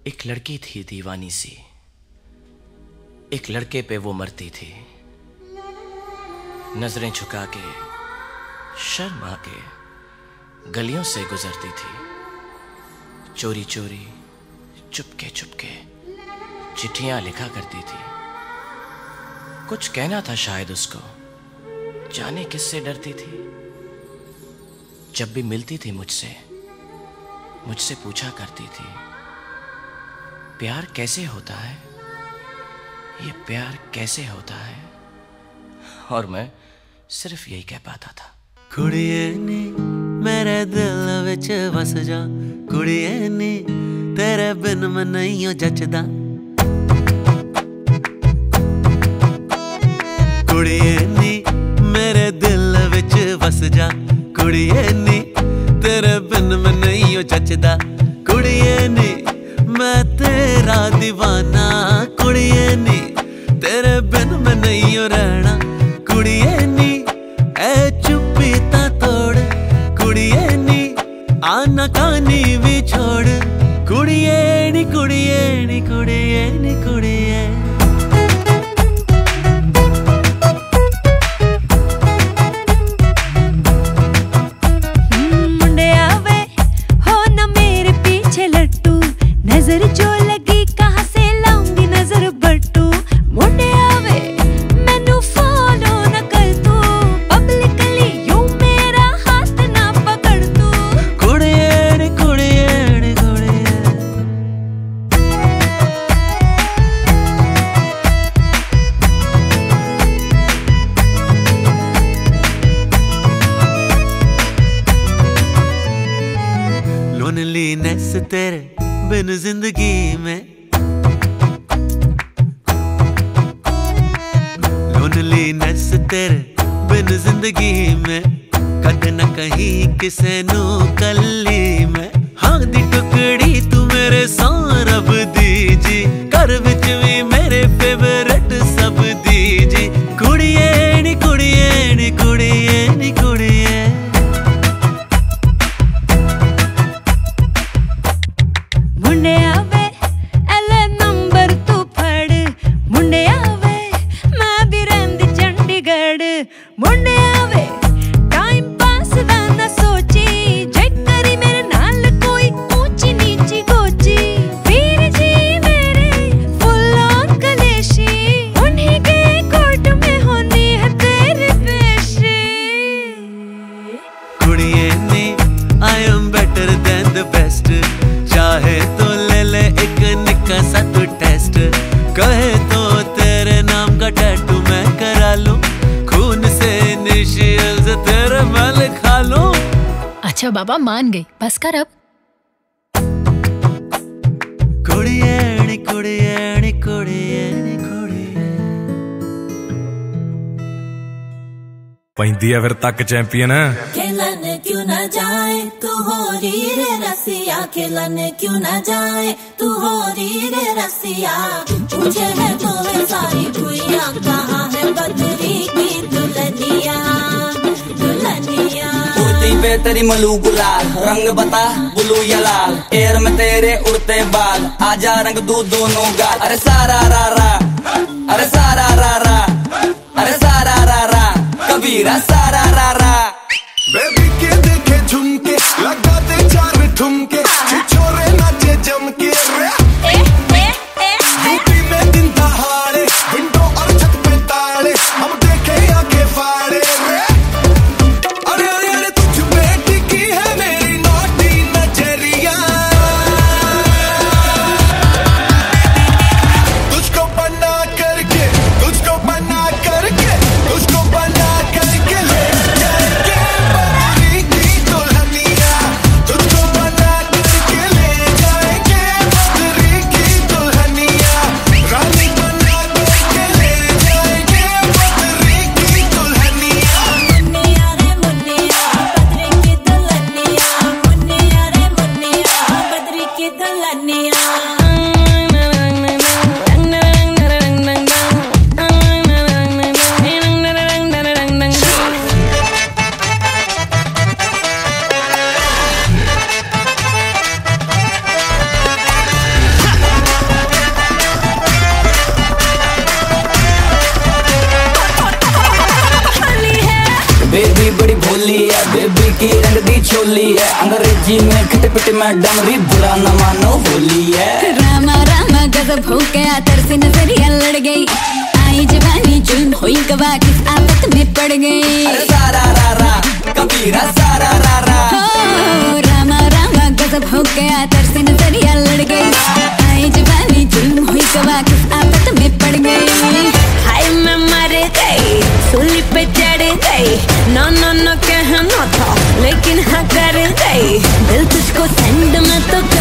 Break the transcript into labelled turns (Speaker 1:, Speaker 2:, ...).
Speaker 1: एक लड़की थी दीवानी सी, एक लड़के पे वो मरती थी। नजरें झुका के शर्मा के गलियों से गुजरती थी। चोरी चोरी चुपके चुपके चिट्ठियां लिखा करती थी। कुछ कहना था शायद उसको, जाने किससे डरती थी। जब भी मिलती थी मुझसे पूछा करती थी, प्यार कैसे होता है, ये प्यार कैसे होता है। और मैं सिर्फ यही कह पाता था,
Speaker 2: कुड़िए नी मेरे दिल विच बस जा, कुड़िए नी तेरे बिन मैं नहीं हो जचदा। कुड़िए नी मेरे दिल विच बस जा, कुड़िए नी तेरे बिन मैं नहीं हो जचदा। कुड़िए नी मैं तेरा दीवाना, कुड़िए नी तेरे बिन मैं नहीं हो रहना। कुड़िए नी ए चुप्पी ता तोड़, कुड़िए नी आना कानी भी छोड़। कुड़िए नी कुड़िए नी कुड़िए नी कुड़िए।
Speaker 3: मुंडे आवे हो ना मेरे पीछे लट्टू, नजर जो लगी कहाँ से लाऊंगी नजर बट्टू। मुंडे आवे मैनू फॉलो न कर तू, पब्लिकली यूं मेरा हाथ ना पकड़ तू।
Speaker 2: कुड़िए नी कुड़िए नी कुड़िए। लोनलीनेस तेरे बिन जिंदगी में, लोनलीनेस तेरे बिन जिंदगी में, कद न कहीं किसे नू कल्ली में। हाँ दी टुकड़ी तू मेरे सौरभ दीजी, घर विच भी मेरे फेवरेट सब दीजी। कुड़िए नी कुड़िए नी कुड़िए नी कुड़िए।
Speaker 3: मुंडे आवे एले नंबर तू फड़, मुंडे आवे मैं भी रहंदी चंडीगढ़। मुंडे आवे टाइम पास दा ना सोची, जे करी मेरे नाल कोई ऊंची नीची गोची। वीर जी मेरे फुल ऑन कलेशी, उन्हीं के कोर्ट में होनी है तेरी पेशी।
Speaker 2: कुड़िए नी I am better than the best, चाहे तो ले ले एक निक्का सा तू टेस्ट। कहे तो तेरे नाम का टैटू मैं करा लूं, खून से इनिशियल्स तेरे मैं लिखा लूं।
Speaker 4: अच्छा बाबा मान गई, बस कर अब।
Speaker 2: कुड़िए नी कुड़िए नी कुड़िए नी कुड़िए।
Speaker 5: पैंदी है फिर तक चैंपियन।
Speaker 6: खेलन क्यों न जाए तू हो री रे रसिया, खेलन क्यों न जाए तू हो री रे रसिया। मुझे है तो वे सारी भुइयां, कहाँ है बदरी की दुल्हनिया दुल्हनिया।
Speaker 7: उड़ती पे तेरी मलू गुलाल, रंग बता ब्लू या लाल। एयर में तेरे उड़ते बाल, आजा रंग दू दोनों गाल। अरे सारा रा रा, अरे सारा रा रा, अरे सारा रा रा, कबीरा सारा रा रा।
Speaker 8: बेबी के देखे झुमके, लगा दे चार ठुमके, छोरे नाचे जम के। यूपी में दिन दहाड़े, विंडो और छत पे ताड़े, हम देखे आके फाड़े। अरे अरे अरे तुझ पे टिकी है मेरी नोटी नजरिया, तुझको बना करके, तुझको बना करके, तुझको बना करके ले जाएंगे बबरी की दुल्हनिया। तुझको बना करके
Speaker 7: बड़ी भोली है, बेबी की रंग दी छोली है, अंग्रेजी में खिट पिट में डमरी, बुरा न मानो होली है।
Speaker 3: रामा रामा गजब हो गया, तरसे नजरिया लड़ गई, आई जवानी जुल्म हुई गवा, किस आफत में पड़ गई।
Speaker 7: अरे सारा रा रा कबीरा सारा रा रा,
Speaker 3: रामा रामा गजब हो गया, तरसे नजरिया लड़ गई, आई जवानी जुल्म हुई गवा, किस आफत में पड़ गई। हाय मैं मर गई, सूली पे चढ़ गई, नो नो नो कहना था लेकिन हाँ कर गई, दिल तुझको सेंड में तो